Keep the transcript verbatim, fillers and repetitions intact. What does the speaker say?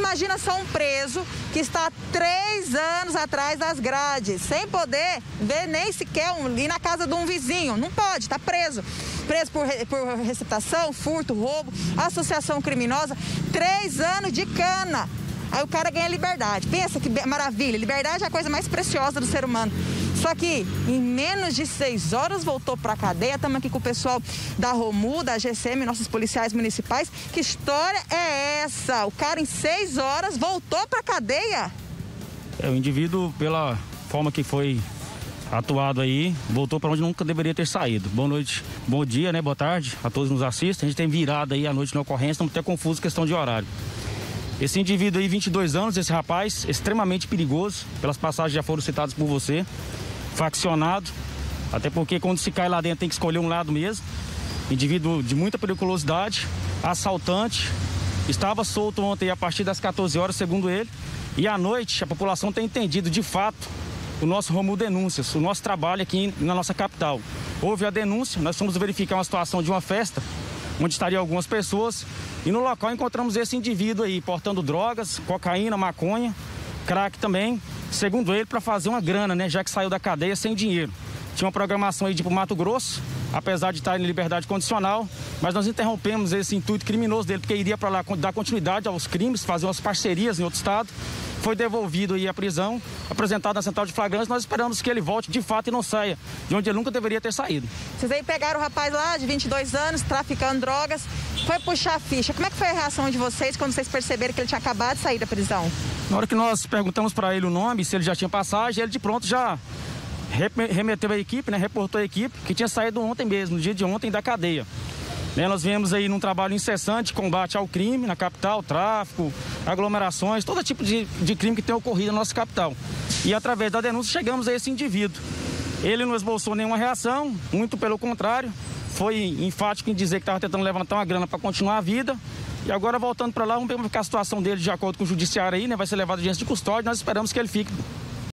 imagina só um preso que está há três anos atrás das grades, sem poder ver nem sequer um, ir na casa de um vizinho. Não pode, está preso. Preso por, por receptação, furto, roubo, associação criminosa, três anos de cana. Aí o cara ganha liberdade. Pensa que maravilha, liberdade é a coisa mais preciosa do ser humano. Só que em menos de seis horas voltou para a cadeia. Estamos aqui com o pessoal da Romu, da G C M, nossos policiais municipais. Que história é essa? O cara em seis horas voltou para a cadeia? É, o indivíduo, pela forma que foi atuado aí, voltou para onde nunca deveria ter saído. Boa noite, bom dia, né? Boa tarde a todos que nos assistem. A gente tem virado aí a noite na ocorrência, estamos até confusos questão de horário. Esse indivíduo aí, vinte e dois anos, esse rapaz, extremamente perigoso, pelas passagens já foram citadas por você, faccionado, até porque quando se cai lá dentro tem que escolher um lado mesmo. Indivíduo de muita periculosidade, assaltante, estava solto ontem a partir das quatorze horas, segundo ele, e à noite a população tem entendido de fato o nosso Romu Denúncias, o nosso trabalho aqui na nossa capital. Houve a denúncia, nós fomos verificar uma situação de uma festa, onde estariam algumas pessoas, e no local encontramos esse indivíduo aí, portando drogas, cocaína, maconha, crack também, segundo ele, para fazer uma grana, né, já que saiu da cadeia sem dinheiro. Tinha uma programação aí de ir pro Mato Grosso, apesar de estar em liberdade condicional, mas nós interrompemos esse intuito criminoso dele, porque iria para lá dar continuidade aos crimes, fazer umas parcerias em outro estado. Foi devolvido aí à prisão, apresentado na central de flagrantes. Nós esperamos que ele volte de fato e não saia de onde ele nunca deveria ter saído. Vocês aí pegaram o rapaz lá de vinte e dois anos, traficando drogas, foi puxar a ficha. Como é que foi a reação de vocês quando vocês perceberam que ele tinha acabado de sair da prisão? Na hora que nós perguntamos para ele o nome, se ele já tinha passagem, ele de pronto já remeteu a equipe, né, reportou a equipe que tinha saído ontem mesmo, no dia de ontem da cadeia. Né, nós viemos aí num trabalho incessante de combate ao crime na capital, tráfico, aglomerações, todo tipo de, de crime que tem ocorrido na nossa capital. E através da denúncia chegamos a esse indivíduo. Ele não esboçou nenhuma reação, muito pelo contrário, foi enfático em dizer que estava tentando levantar uma grana para continuar a vida. E agora voltando para lá, vamos verificar a situação dele de acordo com o judiciário aí, né, vai ser levado diante de custódia, nós esperamos que ele fique